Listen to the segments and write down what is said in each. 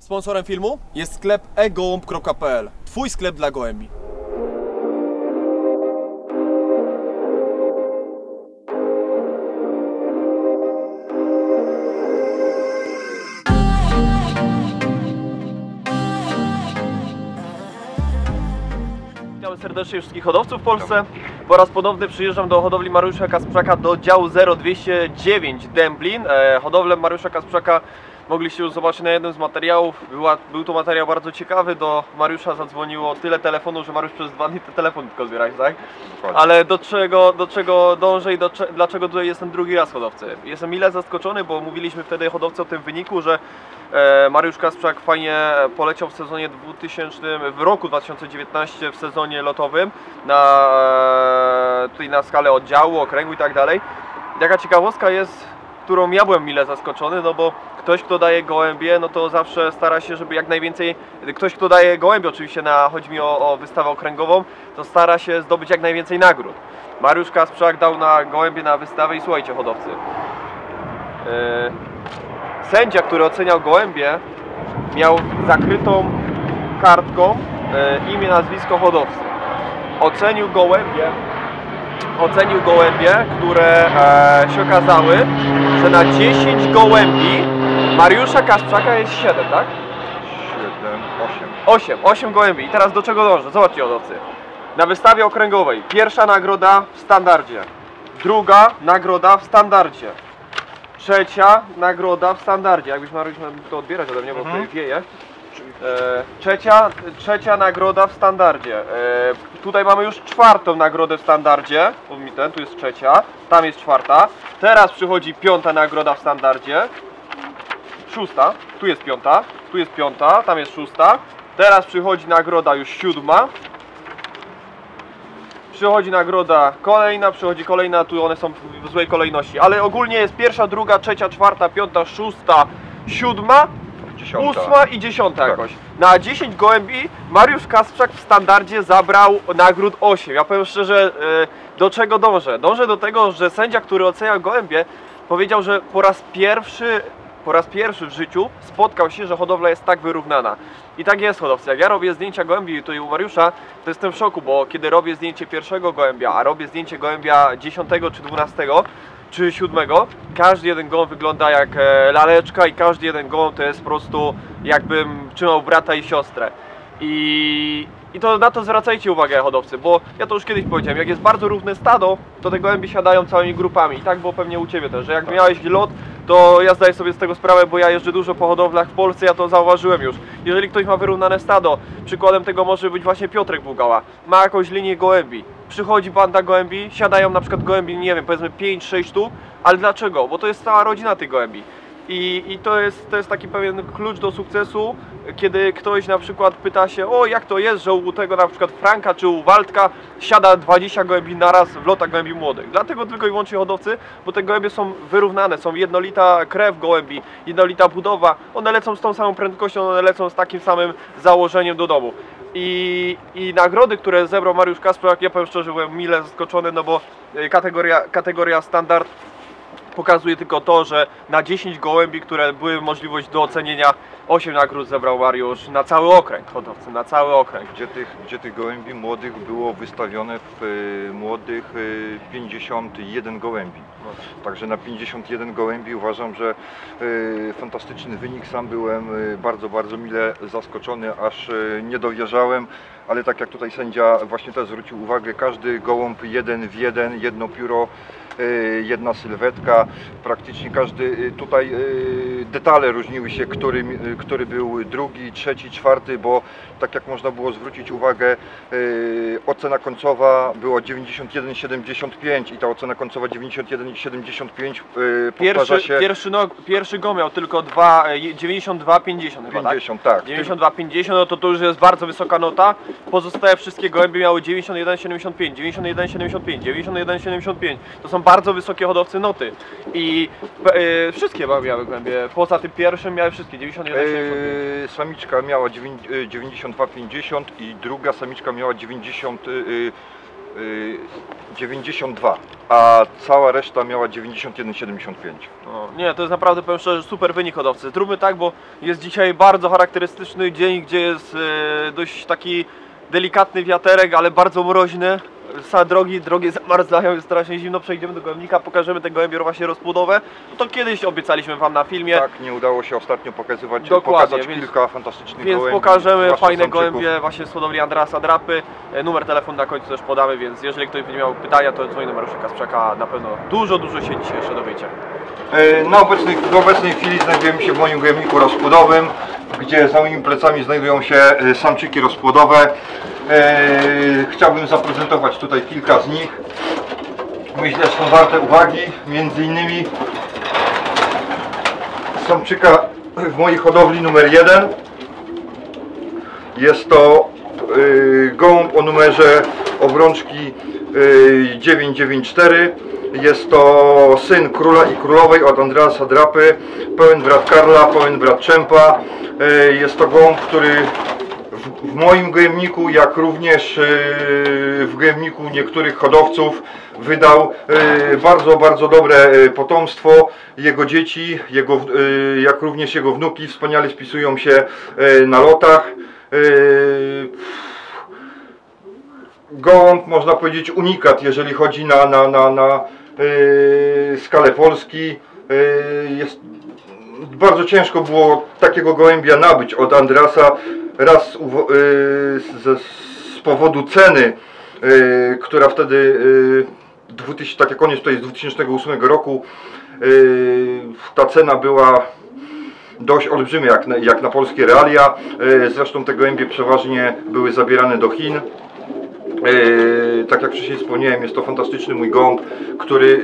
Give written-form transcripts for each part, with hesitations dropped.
Sponsorem filmu jest sklep egołąb.pl, twój sklep dla gołębi. Witam serdecznie wszystkich hodowców w Polsce. Po raz ponowny przyjeżdżam do hodowli Mariusza Kasprzaka do działu 0209 Dęblin. Hodowlę Mariusza Kasprzaka mogliście już zobaczyć na jednym z materiałów. Był to materiał bardzo ciekawy. Do Mariusza zadzwoniło tyle telefonu, że Mariusz przez 2 dni ten telefon tylko zbierać, tak? Ale do czego dążę i dlaczego tutaj jestem drugi raz hodowcy? Jestem mile zaskoczony, bo mówiliśmy wtedy hodowcy o tym wyniku, że Mariusz Kasprzak fajnie poleciał w sezonie w roku 2019 w sezonie lotowym tutaj na skalę oddziału, okręgu i tak dalej. Taka ciekawostka jest, którą ja byłem mile zaskoczony, no bo ktoś, kto daje gołębie, no to zawsze stara się, żeby jak najwięcej, ktoś, kto daje gołębie, oczywiście chodzi mi o wystawę okręgową, to stara się zdobyć jak najwięcej nagród. Mariusz Kasprzak dał na gołębie na wystawę i słuchajcie hodowcy, sędzia, który oceniał gołębie, miał zakrytą kartką imię, nazwisko hodowcy. Ocenił gołębie, które się okazały, że na 10 gołębi Mariusza Kasprzaka jest 7, tak? 8 gołębi. I teraz do czego dążę? Zobaczcie hodowcy. Na wystawie okręgowej pierwsza nagroda w standardzie, druga nagroda w standardzie, trzecia nagroda w standardzie. Jakbyś Mariusz miał to odbierać ode mnie, bo tutaj wieje. Trzecia nagroda w standardzie. Tutaj mamy już czwartą nagrodę w standardzie. Tu jest trzecia, tam jest czwarta. Teraz przychodzi piąta nagroda w standardzie. Szósta, tu jest piąta, tam jest szósta. Teraz przychodzi nagroda już 7. Przychodzi nagroda kolejna, przychodzi kolejna, tu one są w złej kolejności. Ale ogólnie jest pierwsza, druga, trzecia, czwarta, piąta, szósta, 7. 8 i 10 jakoś. Na 10 gołębi Mariusz Kasprzak w standardzie zabrał nagród 8. Ja powiem szczerze, do czego dążę? Dążę do tego, że sędzia, który oceniał gołębie, powiedział, że po raz pierwszy w życiu spotkał się, że hodowla jest tak wyrównana. I tak jest, hodowcy. Jak ja robię zdjęcia gołębi tutaj u Mariusza, to jestem w szoku, bo kiedy robię zdjęcie pierwszego gołębia, a robię zdjęcie gołębia 10 czy 12 czy 7, każdy jeden gołąb wygląda jak laleczka i każdy jeden gołąb to jest po prostu jakbym trzymał brata i siostrę. I to na to zwracajcie uwagę, hodowcy, bo ja to już kiedyś powiedziałem, jak jest bardzo równe stado, to te gołębie siadają całymi grupami. I tak było pewnie u Ciebie też, że jak miałeś lot, to ja zdaję sobie z tego sprawę, bo ja jeżdżę dużo po hodowlach w Polsce, ja to zauważyłem już. Jeżeli ktoś ma wyrównane stado, przykładem tego może być właśnie Piotrek Bugała, ma jakąś linię gołębi, przychodzi banda gołębi, siadają na przykład gołębi, nie wiem, powiedzmy 5-6 sztuk, ale dlaczego? Bo to jest cała rodzina tych gołębi. I to jest taki pewien klucz do sukcesu, kiedy ktoś na przykład pyta się, o jak to jest, że u tego na przykład Franka czy u Waldka siada 20 gołębi naraz w lotach gołębi młodych. Dlatego tylko i wyłącznie hodowcy, bo te gołębie są wyrównane, są jednolita krew gołębi, jednolita budowa, one lecą z tą samą prędkością, one lecą z takim samym założeniem do domu. I nagrody, które zebrał Mariusz Kasprzak, ja powiem szczerze, byłem mile zaskoczony, no bo kategoria standard pokazuje tylko to, że na 10 gołębi, które były możliwość do ocenienia, 8 nagród zebrał Mariusz na cały okręg, hodowcy, na cały okręg. Gdzie tych gołębi młodych było wystawione w młodych 51 gołębi. Także na 51 gołębi uważam, że fantastyczny wynik. Sam byłem bardzo mile zaskoczony, aż nie dowierzałem. Ale tak jak tutaj sędzia właśnie też zwrócił uwagę, każdy gołąb jeden w jeden, jedno pióro, jedna sylwetka, praktycznie każdy, tutaj detale różniły się, który był drugi, trzeci, czwarty, bo tak jak można było zwrócić uwagę, ocena końcowa była 91,75 i ta ocena końcowa 91,75 powtarza się. Pierwszy go miał tylko 92,50 chyba, 50, tak? 92,50, no to już jest bardzo wysoka nota. Pozostałe wszystkie gołębie miały 91,75, 91,75, 91,75. To są bardzo wysokie hodowcy noty. I wszystkie miały gołębie, poza tym pierwszym miały wszystkie 91,75. Samiczka miała 92,50 i druga samiczka miała 90. 92, a cała reszta miała 91,75. No, nie, to jest naprawdę, powiem szczerze, super wynik hodowcy. Zróbmy tak, bo jest dzisiaj bardzo charakterystyczny dzień, gdzie jest dość taki delikatny wiaterek, ale bardzo mroźny. Drogi zamarzlają, jest strasznie zimno. Przejdziemy do gołębnika, pokażemy te gołębie właśnie rozpłodowe. No to kiedyś obiecaliśmy Wam na filmie. Tak, nie udało się ostatnio pokazać więc, kilka fantastycznych więc gołębi. pokażemy fajne samczyków. gołębie właśnie z hodowli Andreasa Drapy. Numer telefonu na końcu też podamy, więc jeżeli ktoś będzie miał pytania, to dzwoni do Mariusza Kasprzaka. Na pewno dużo się dzisiaj jeszcze dowiecie. W obecnej chwili znajdujemy się w moim gołębniku rozpłodowym, gdzie za moimi plecami znajdują się samczyki rozpłodowe. Chciałbym zaprezentować tutaj kilka z nich. Myślę, że są warte uwagi, między innymi samczyka w mojej hodowli numer 1. Jest to gołąb o numerze obrączki 994. Jest to syn króla i królowej od Andreasa Drapy, pełen brat Karla, pełen brat Czempa. Jest to gołąb, który w moim gołębniku, jak również w gołębniku niektórych hodowców wydał bardzo dobre potomstwo. Jego dzieci, jak również jego wnuki wspaniale spisują się na lotach. Gołąb, można powiedzieć, unikat, jeżeli chodzi na skalę Polski. Bardzo ciężko było takiego gołębia nabyć od Andreasa, raz z powodu ceny, która wtedy, tak jak on jest tutaj z 2008 roku, ta cena była dość olbrzymia jak na polskie realia. Zresztą te gołębie przeważnie były zabierane do Chin. Tak jak wcześniej wspomniałem, jest to fantastyczny mój gołąb, który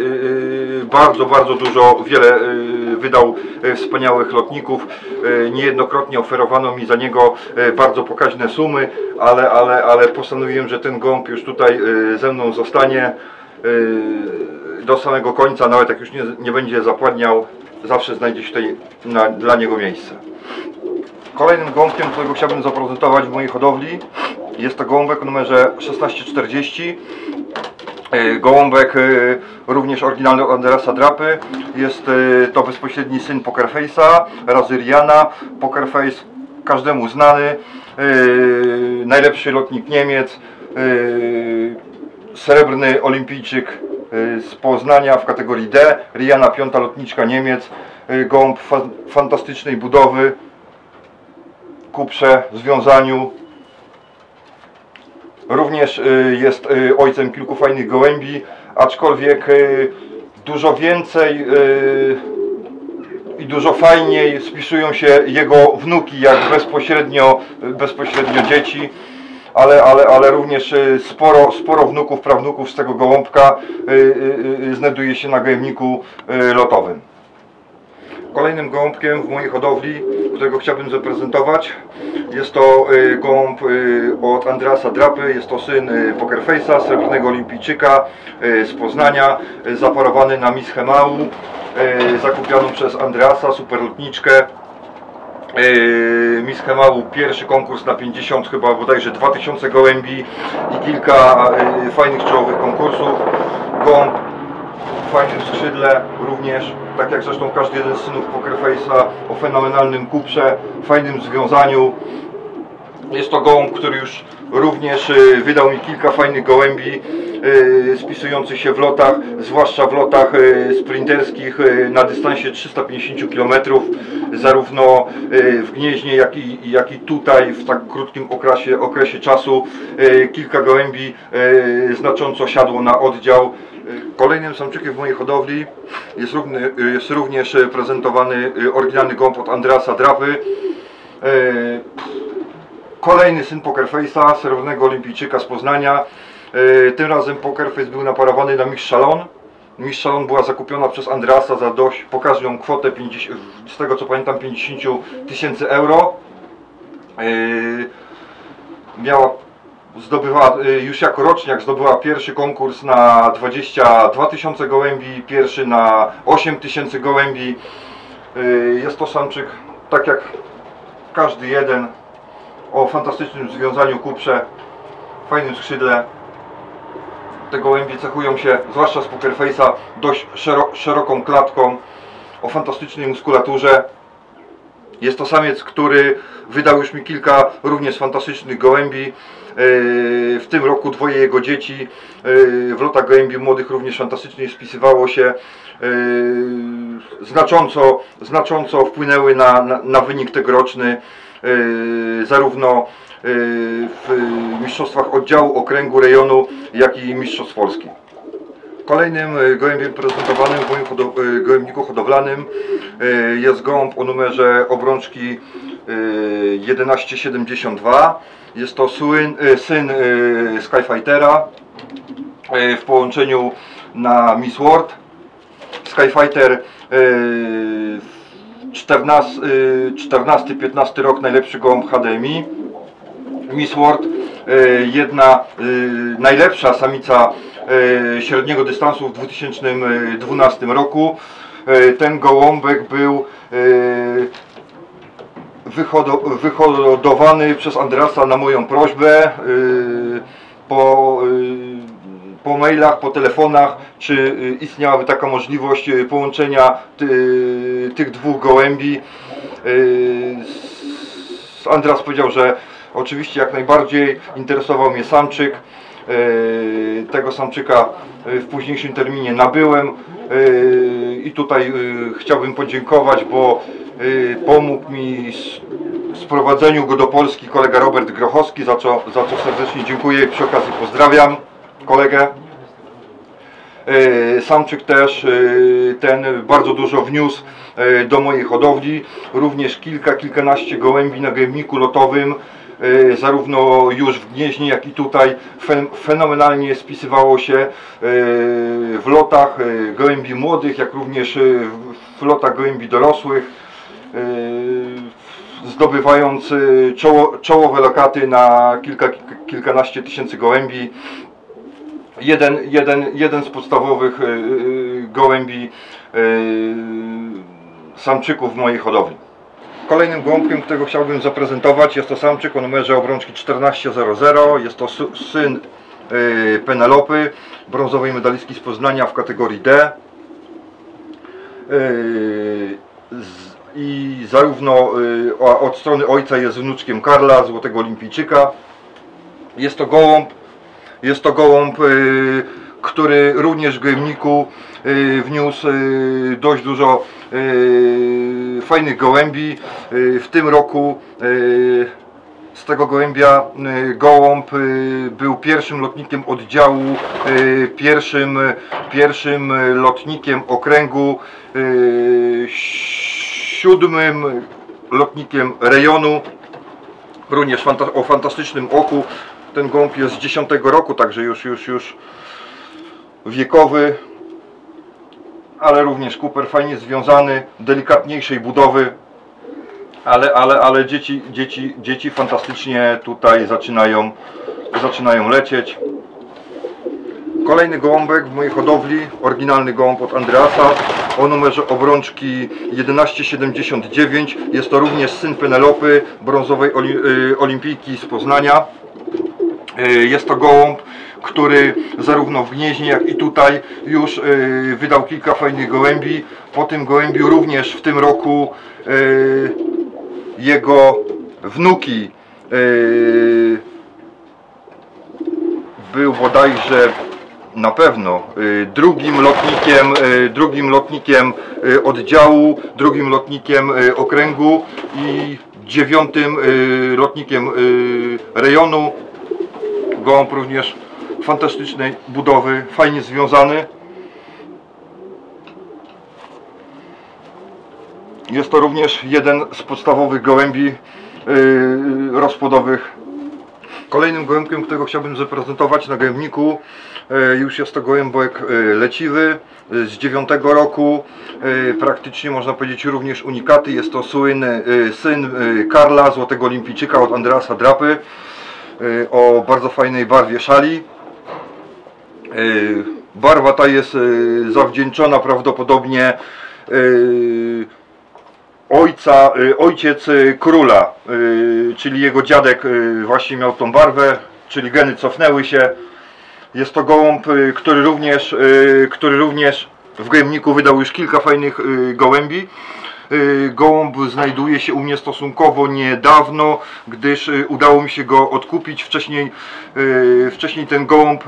wiele wydał wspaniałych lotników. Niejednokrotnie oferowano mi za niego bardzo pokaźne sumy, ale postanowiłem, że ten gołąb już tutaj ze mną zostanie do samego końca. Nawet jak już nie będzie zapładniał, zawsze znajdzie się tutaj dla niego miejsce. Kolejnym gołąbkiem, którego chciałbym zaprezentować w mojej hodowli, jest to gołąbek o numerze 1640. Gołąbek również oryginalny od Andreasa Drapy. Jest to bezpośredni syn Pokerface'a, Razyriana. Pokerface każdemu znany, najlepszy lotnik Niemiec, srebrny olimpijczyk z Poznania w kategorii D, Riana, piąta lotniczka Niemiec. Gołąb fantastycznej budowy, kuprze, związaniu. Również jest ojcem kilku fajnych gołębi, aczkolwiek dużo więcej i dużo fajniej spisują się jego wnuki, jak bezpośrednio dzieci, ale również sporo wnuków, prawnuków z tego gołąbka znajduje się na gołębniku lotowym. Kolejnym gołąbkiem w mojej hodowli, którego chciałbym zaprezentować, jest to gołąb od Andreasa Drapy. Jest to syn Pokerface'a, srebrnego olimpijczyka z Poznania, zaparowany na Miss Hemau, zakupioną przez Andreasa, superlotniczkę. Miss Hemau, pierwszy konkurs na 50, chyba bodajże 2000 gołębi i kilka fajnych czołowych konkursów. Gołąb w fajnym skrzydle, również, tak jak zresztą każdy jeden z synów Pokerface'a, o fenomenalnym kuprze, fajnym związaniu. Jest to gołąb, który już również wydał mi kilka fajnych gołębi spisujących się w lotach, zwłaszcza w lotach sprinterskich na dystansie 350 km, zarówno w Gnieźnie, jak i tutaj w tak krótkim okresie czasu. Kilka gołębi znacząco siadło na oddział. Kolejnym samczykiem w mojej hodowli jest również prezentowany oryginalny gołąb od Andreasa Drapy. Kolejny syn Pokerface'a, srebrnego olimpijczyka z Poznania. Tym razem Pokerface był naparowany na Miss Chalon. Miss Chalon była zakupiona przez Andreasa za dość pokaźną kwotę, z tego co pamiętam, 50 000 euro. Zdobywała już jako roczniak, zdobyła pierwszy konkurs na 22 000 gołębi, pierwszy na 8 000 gołębi. Jest to samczyk, tak jak każdy jeden, o fantastycznym związaniu kuprze, fajnym skrzydle. Te gołębie cechują się, zwłaszcza z Poker Face'a, dość szeroką klatką, o fantastycznej muskulaturze. Jest to samiec, który wydał już mi kilka również fantastycznych gołębi. W tym roku dwoje jego dzieci w lotach gołębi młodych również fantastycznie spisywało się. Znacząco wpłynęły na wynik tegoroczny, zarówno w mistrzostwach oddziału, okręgu, rejonu, jak i mistrzostw Polski. Kolejnym gołębiem prezentowanym w moim gołębniku hodowlanym jest gołąb o numerze obrączki 1172. Jest to syn Skyfightera w połączeniu na Miss World. Skyfighter 14-15 rok, najlepszy gołąb HDMI. Miss World, jedna najlepsza samica średniego dystansu w 2012 roku. Ten gołąbek był wyhodowany przez Andreasa na moją prośbę, po mailach, po telefonach, czy istniałaby taka możliwość połączenia tych dwóch gołębi. Andreas powiedział, że oczywiście jak najbardziej, interesował mnie samczyk. Tego samczyka w późniejszym terminie nabyłem i tutaj chciałbym podziękować, bo pomógł mi w sprowadzeniu go do Polski kolega Robert Grochowski, za co serdecznie dziękuję i przy okazji pozdrawiam kolegę. Samczyk też ten bardzo dużo wniósł do mojej hodowli, również kilkanaście gołębi na gołębniku lotowym, zarówno już w Gnieźnie, jak i tutaj fenomenalnie spisywało się w lotach gołębi młodych, jak również w lotach gołębi dorosłych, zdobywając czołowe lokaty na kilkanaście tysięcy gołębi. Jeden z podstawowych gołębi samczyków w mojej hodowli. Kolejnym gołąbkiem, którego chciałbym zaprezentować, jest to samczyk o numerze obrączki 1400. Jest to syn Penelopy, brązowej medalistki z Poznania w kategorii D. I zarówno od strony ojca jest wnuczkiem Karla, złotego olimpijczyka. Jest to gołąb, który również w gołębniku wniósł dość dużo fajnych gołębi. W tym roku z tego gołębia gołąb był pierwszym lotnikiem oddziału, pierwszym lotnikiem okręgu, 7. lotnikiem rejonu, również o fantastycznym oku. Ten gołąb jest z 10 roku, także już wiekowy, ale również kuper fajnie związany, delikatniejszej budowy, ale dzieci fantastycznie tutaj zaczynają lecieć. Kolejny gołąbek w mojej hodowli, oryginalny gołąb od Andreasa o numerze obrączki 1179. Jest to również syn Penelopy, brązowej olimpijki z Poznania. Jest to gołąb, który zarówno w Gnieźnie, jak i tutaj już wydał kilka fajnych gołębi. Po tym gołębiu również w tym roku jego wnuki był bodajże na pewno drugim lotnikiem oddziału, drugim lotnikiem okręgu i 9. lotnikiem rejonu. Gołąb również fantastycznej budowy, fajnie związany. Jest to również jeden z podstawowych gołębi rozpłodowych. Kolejnym gołębkiem, którego chciałbym zaprezentować na gołębniku, już jest to gołębek leciwy z 9 roku, praktycznie można powiedzieć również unikaty. Jest to syn Karla, złotego olimpijczyka od Andreasa Drapy, o bardzo fajnej barwie szali. Barwa ta jest zawdzięczona prawdopodobnie ojciec króla, czyli jego dziadek właśnie miał tą barwę, czyli geny cofnęły się. Jest to gołąb, który również w gojemniku wydał już kilka fajnych gołębi. Gołąb znajduje się u mnie stosunkowo niedawno, gdyż udało mi się go odkupić. Wcześniej ten gołąb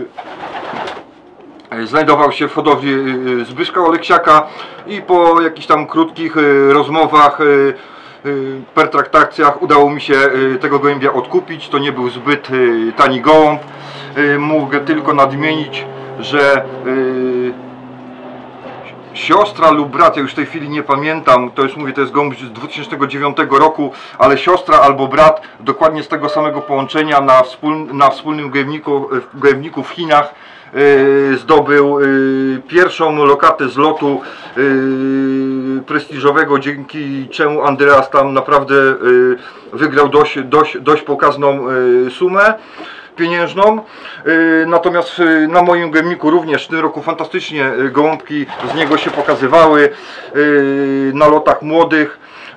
znajdował się w hodowli Zbyszka Oleksiaka i po jakichś tam krótkich rozmowach, pertraktacjach udało mi się tego gołębia odkupić. To nie był zbyt tani gołąb. Mogę tylko nadmienić, że siostra lub brat, ja już w tej chwili nie pamiętam, to jest gołąb z 2009 roku, ale siostra albo brat dokładnie z tego samego połączenia na wspólnym gojemniku w Chinach zdobył pierwszą lokatę z lotu prestiżowego, dzięki czemu Andreas tam naprawdę wygrał dość pokazną sumę pieniężną. Natomiast na moim gojemniku również w tym roku fantastycznie gołąbki z niego się pokazywały na lotach młodych,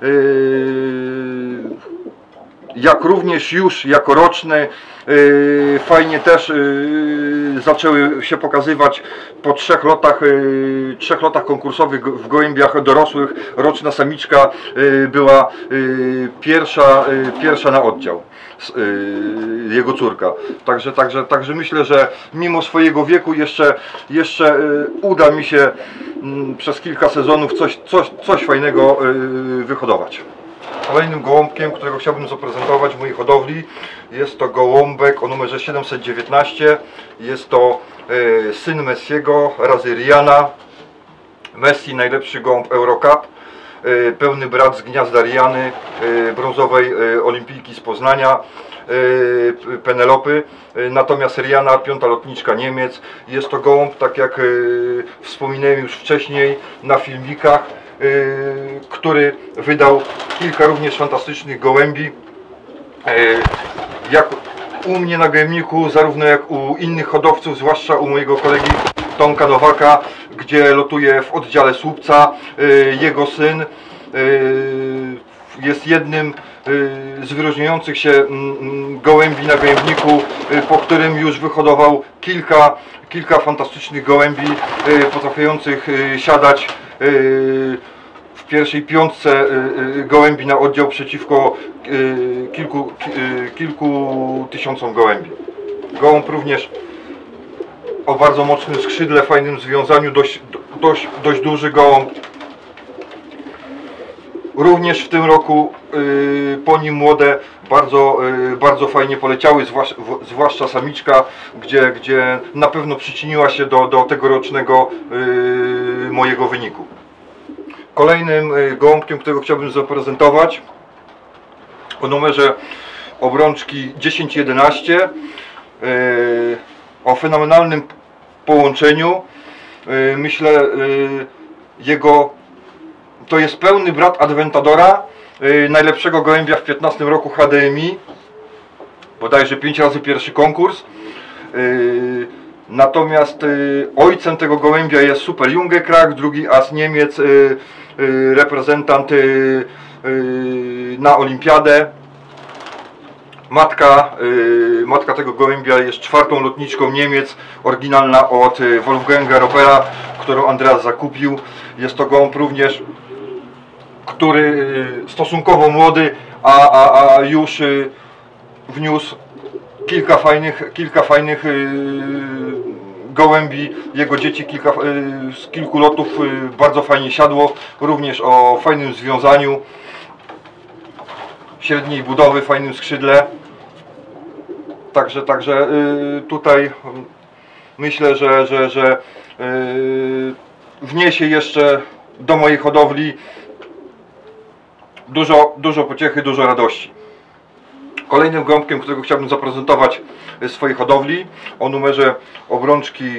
jak również już jako roczne. Fajnie też zaczęły się pokazywać po trzech lotach konkursowych w gołębiach dorosłych. Roczna samiczka była pierwsza na oddział, jego córka. Także myślę, że mimo swojego wieku jeszcze uda mi się przez kilka sezonów coś fajnego wyhodować. Kolejnym gołąbkiem, którego chciałbym zaprezentować w mojej hodowli, jest to gołąbek o numerze 719. Jest to syn Messiego, razy Riana. Messi, najlepszy gołąb Eurocup, pełny brat z gniazda Riany, brązowej olimpijki z Poznania, Penelopy. Natomiast Riana, piąta lotniczka Niemiec. Jest to gołąb, tak jak wspominałem już wcześniej na filmikach, który wydał kilka również fantastycznych gołębi. Jak u mnie na gojemniku, zarówno jak u innych hodowców, zwłaszcza u mojego kolegi Tomka Nowaka, gdzie lotuje w oddziale słupca. Jego syn jest jednym z wyróżniających się gołębi na gojemniku, po którym już wyhodował kilka fantastycznych gołębi, potrafiących siadać w pierwszej piątce gołębi na oddział przeciwko kilku tysiącom gołębi. Gołąb również o bardzo mocnym skrzydle, fajnym związaniu, dość duży gołąb. Również w tym roku po nim młode bardzo fajnie poleciały, zwłaszcza samiczka, gdzie na pewno przyczyniła się do tegorocznego mojego wyniku. Kolejnym gołąbkiem, którego chciałbym zaprezentować, o numerze obrączki 1011, o fenomenalnym połączeniu. Myślę, to jest pełny brat Adventadora, najlepszego gołębia w 15 roku HDMI, bodajże 5 razy pierwszy konkurs. Natomiast ojcem tego gołębia jest Super Junge Krach, drugi as Niemiec, reprezentant na olimpiadę. Matka tego gołębia jest czwartą lotniczką Niemiec, oryginalna od Wolfganga Ropera, którą Andreas zakupił. Jest to gołąb również, który stosunkowo młody, a już wniósł kilka fajnych gołębi. Jego dzieci z kilku lotów bardzo fajnie siadło, również o fajnym związaniu, średniej budowy, fajnym skrzydle. Także tutaj myślę, że wniesie jeszcze do mojej hodowli dużo pociechy, dużo radości. Kolejnym gołąbkiem, którego chciałbym zaprezentować w swojej hodowli, o numerze obrączki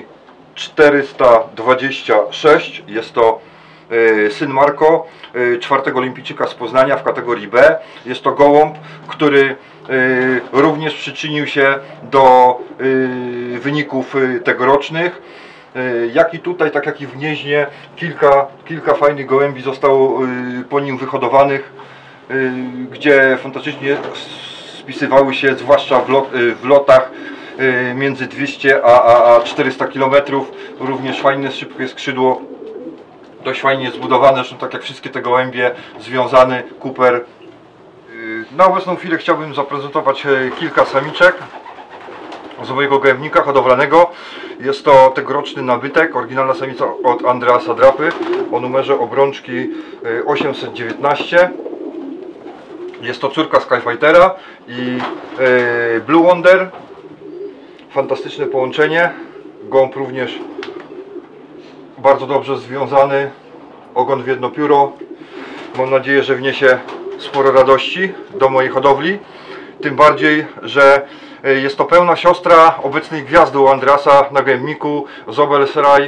426, jest to syn Marco, czwartego olimpijczyka z Poznania w kategorii B. Jest to gołąb, który również przyczynił się do wyników tegorocznych. Jak i tutaj, tak jak i w Gnieźnie, kilka fajnych gołębi zostało po nim wyhodowanych, gdzie fantastycznie spisywały się, zwłaszcza w lotach, między 200 a 400 km. Również fajne, szybkie skrzydło, dość fajnie zbudowane, zresztą tak jak wszystkie te gołębie, związany Cooper. Na obecną chwilę chciałbym zaprezentować kilka samiczek z mojego gołębnika hodowlanego. Jest to tegoroczny nabytek, oryginalna samica od Andreasa Drapy o numerze obrączki 819. Jest to córka Skyfightera i Blue Wonder. Fantastyczne połączenie. Gołąb również bardzo dobrze związany, ogon w jedno pióro. Mam nadzieję, że wniesie sporo radości do mojej hodowli. Tym bardziej, że jest to pełna siostra obecnej gwiazdy u Andreasa na gołębniku, Zobel Seraj.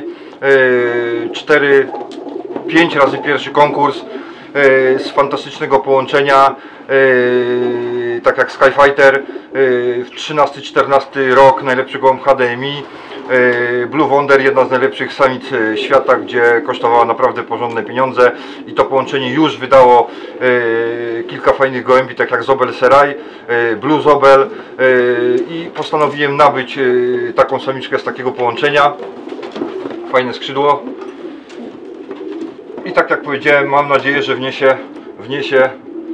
5 razy pierwszy konkurs z fantastycznego połączenia, tak jak Skyfighter, 13-14 rok, najlepszy gołąb HDMI. Blue Wonder, jedna z najlepszych samic świata, gdzie kosztowała naprawdę porządne pieniądze i to połączenie już wydało kilka fajnych gołębi, tak jak Zobel Seraj, Blue Zobel, i postanowiłem nabyć taką samiczkę z takiego połączenia. Fajne skrzydło i tak jak powiedziałem, mam nadzieję, że wniesie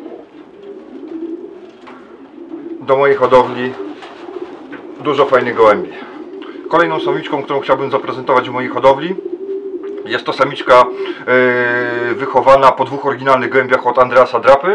do mojej hodowli dużo fajnych gołębi. Kolejną samiczką, którą chciałbym zaprezentować w mojej hodowli, jest to samiczka wychowana po 2 oryginalnych gołębiach od Andreasa Drapy.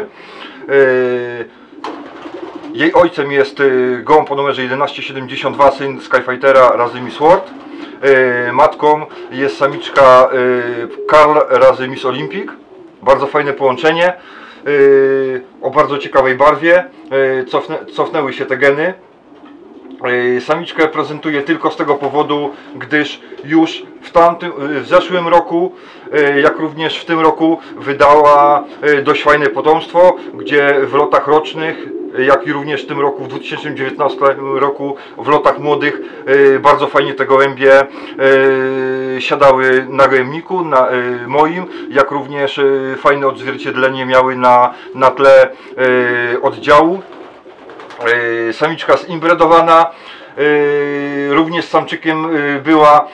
Jej ojcem jest gołąb o numerze 1172, syn Skyfightera razy Miss World. Matką jest samiczka Karl razy Miss Olympic. Bardzo fajne połączenie, o bardzo ciekawej barwie. Cofnęły się te geny. Samiczkę prezentuję tylko z tego powodu, gdyż już w zeszłym roku, jak również w tym roku wydała dość fajne potomstwo, gdzie w lotach rocznych, jak i również w tym roku, w 2019 roku, w lotach młodych bardzo fajnie te gołębie siadały na gołębniku moim, jak również fajne odzwierciedlenie miały na tle oddziału. Samiczka zimbredowana, również z samczykiem była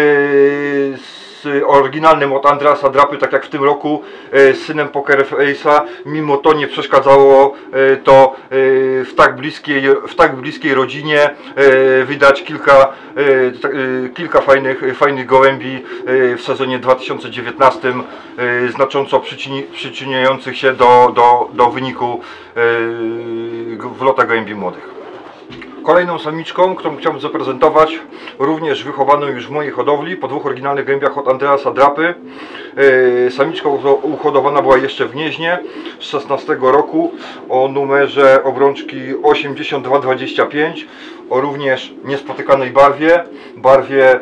z oryginalnym od Andreasa Drapy, tak jak w tym roku, z synem Poker Face'a. Mimo to nie przeszkadzało to w tak bliskiej rodzinie wydać kilka fajnych gołębi w sezonie 2019, znacząco przyczyniających się do wyniku w lotach gołębi młodych. Kolejną samiczką, którą chciałbym zaprezentować, również wychowaną już w mojej hodowli po 2 oryginalnych gołębiach od Andreasa Drapy. Samiczka uhodowana była jeszcze w Gnieźnie z 16 roku o numerze obrączki 8225, o również niespotykanej barwie,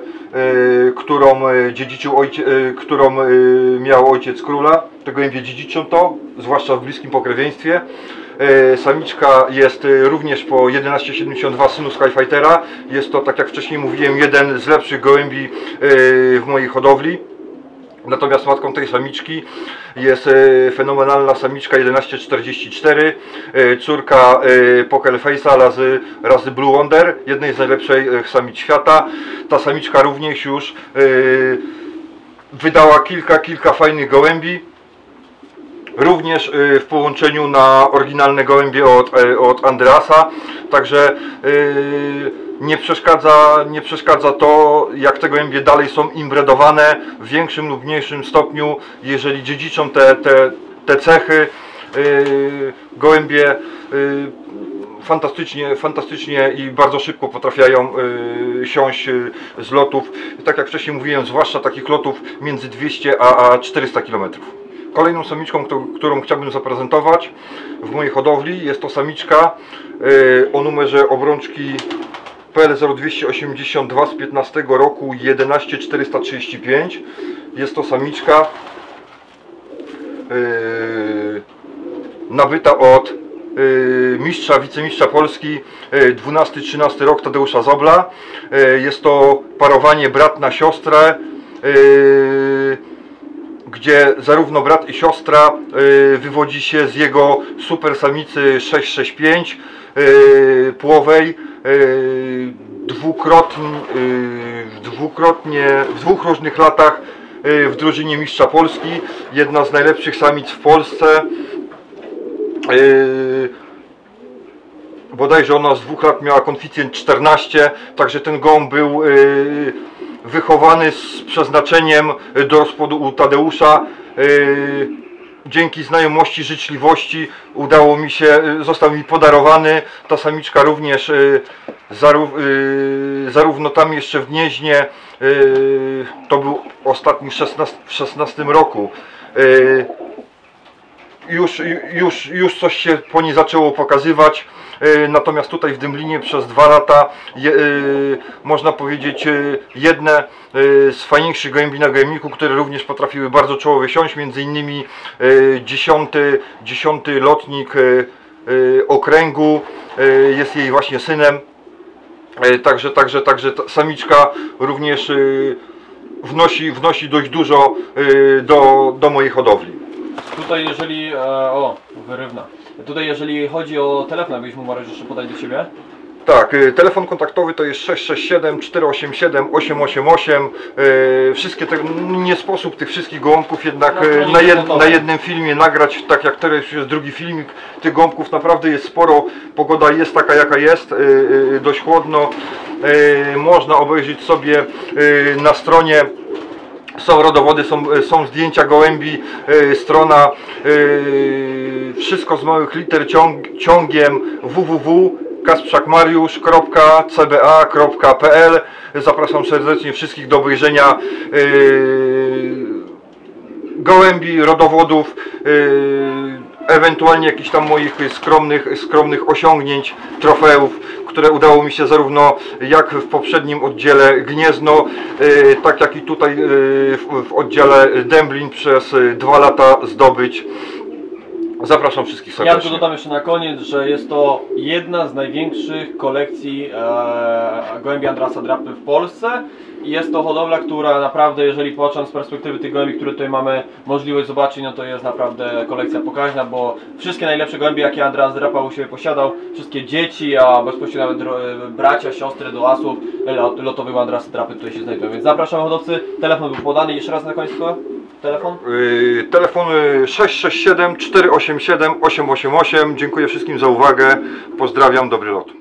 którą miał ojciec króla. Te gołębie dziedziczą to, zwłaszcza w bliskim pokrewieństwie. Samiczka jest również po 1172, synu Skyfightera. Jest to, tak jak wcześniej mówiłem, jeden z lepszych gołębi w mojej hodowli. Natomiast matką tej samiczki jest fenomenalna samiczka 1144, córka Poker Face'a razy Blue Wonder, jednej z najlepszych samic świata. Ta samiczka również już wydała kilka fajnych gołębi. Również w połączeniu na oryginalne gołębie od Andreasa, także nie przeszkadza to, jak te gołębie dalej są imbredowane w większym lub mniejszym stopniu, jeżeli dziedziczą te cechy. Gołębie fantastycznie i bardzo szybko potrafiają siąść z lotów, tak jak wcześniej mówiłem, zwłaszcza takich lotów między 200 a 400 km. Kolejną samiczką, którą chciałbym zaprezentować w mojej hodowli, jest to samiczka o numerze obrączki PL0282 z 15 roku 11435. Jest to samiczka nabyta od wicemistrza Polski 12-13 rok Tadeusza Zobla. Jest to parowanie brat na siostrę, gdzie zarówno brat i siostra wywodzi się z jego super samicy 665 płowej, w dwóch różnych latach w drużynie mistrza Polski. Jedna z najlepszych samic w Polsce. Bodajże ona z 2 lat miała koeficjent 14, także ten gołąb był wychowany z przeznaczeniem do rozpłodu u Tadeusza. Dzięki znajomości, życzliwości udało mi się, został mi podarowany. Ta samiczka również zarówno tam jeszcze w Gnieźnie, to był ostatni w 16 roku. Już coś się po niej zaczęło pokazywać, natomiast tutaj w Dęblinie przez 2 lata można powiedzieć jedne z fajniejszych gołębi na gołębniku, które również potrafiły bardzo czołowo siąść, między innymi 10 lotnik okręgu, jest jej właśnie synem, także ta samiczka również wnosi dość dużo do mojej hodowli. Tutaj jeżeli, wyrywna. Tutaj jeżeli chodzi o telefon, jakbyś mógł Mariusz jeszcze podać do siebie? Tak, telefon kontaktowy to jest 667 487 888. Wszystkie te, nie sposób tych wszystkich gołąbków jednak na jednym filmie nagrać, tak jak teraz jest drugi filmik. Tych gołąbków naprawdę jest sporo, pogoda jest taka jaka jest, dość chłodno. Można obejrzeć sobie na stronie, są rodowody, są zdjęcia gołębi, strona wszystko z małych liter ciągiem www.kasprzakmariusz.cba.pl. Zapraszam serdecznie wszystkich do obejrzenia gołębi, rodowodów, ewentualnie jakichś tam moich skromnych osiągnięć, trofeów, które udało mi się zarówno jak w poprzednim oddziale Gniezno, tak jak i tutaj w oddziale Dęblin przez 2 lata zdobyć. Zapraszam wszystkich serdecznie. Ja tylko dodam jeszcze na koniec, że jest to jedna z największych kolekcji gołębi Andrasa Drapy w Polsce. I jest to hodowla, która naprawdę, jeżeli patrząc z perspektywy tych gołębi, które tutaj mamy możliwość zobaczyć, no to jest naprawdę kolekcja pokaźna, bo wszystkie najlepsze gołębie, jakie Andras Drapa u siebie posiadał, wszystkie dzieci, a bezpośrednio nawet bracia, siostry do asów lotowych Andrasa Drapy tutaj się znajdują. Więc zapraszam hodowcy, telefon był podany, jeszcze raz na koniec tylko telefon? Telefon 667 487 888. Dziękuję wszystkim za uwagę, pozdrawiam, dobry lot.